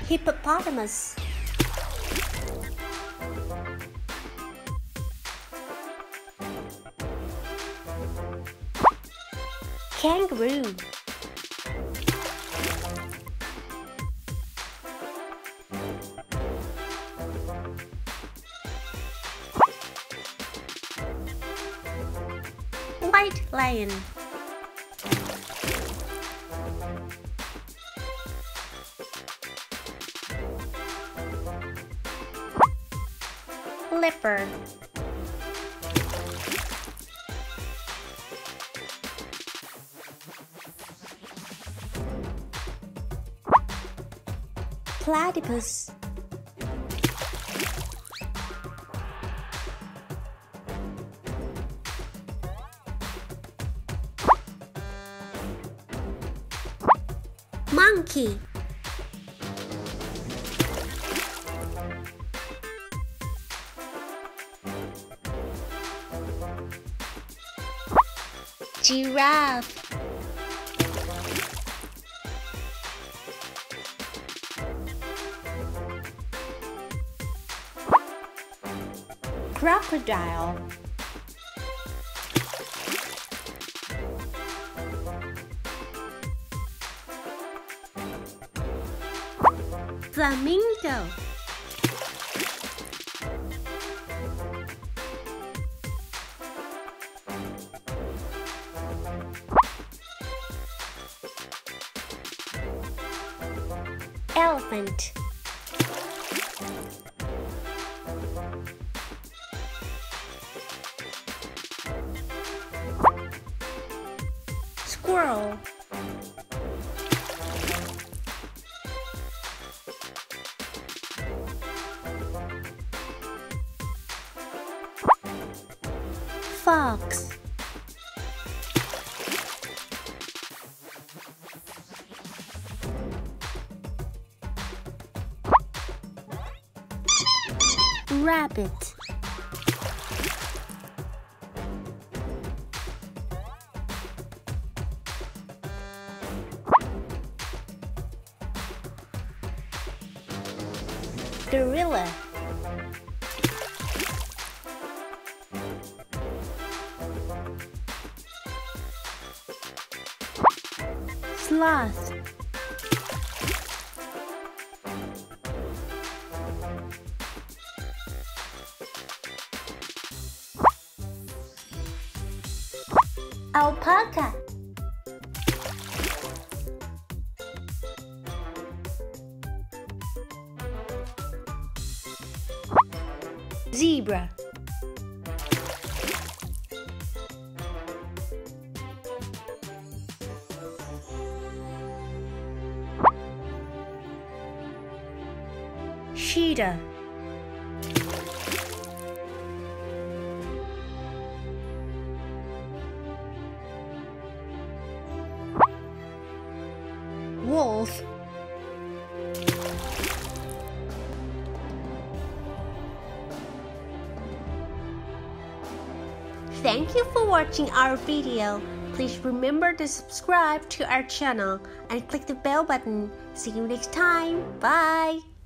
Hippopotamus. Kangaroo. White lion. Leopard. Platypus. Monkey. Giraffe. Crocodile. Flamingo. Elephant. Squirrel. Fox. Rabbit. Gorilla. Sloth. Alpaca. Zebra. Cheetah. Wolf. Thank you for watching our video. Please remember to subscribe to our channel and click the bell button. See you next time. Bye.